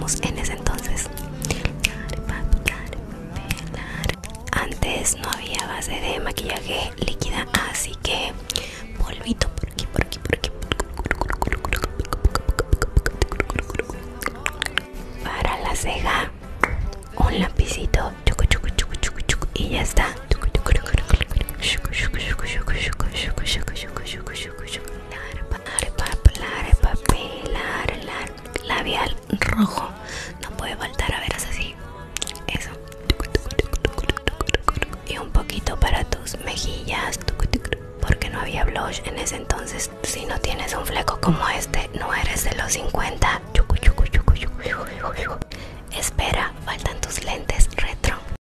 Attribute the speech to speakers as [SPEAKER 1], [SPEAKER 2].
[SPEAKER 1] teníamos en ese entonces. Antes no había base de maquillaje líquida, así que polvito por aquí, por aquí, por aquí. Para la ceja, un lapicito, y ya está. Labial rojo, no puede faltar, a ver, es así. Eso. Y un poquito para tus mejillas, porque no había blush en ese entonces. Si no tienes un fleco como este, no eres de los 50. Espera, faltan tus lentes.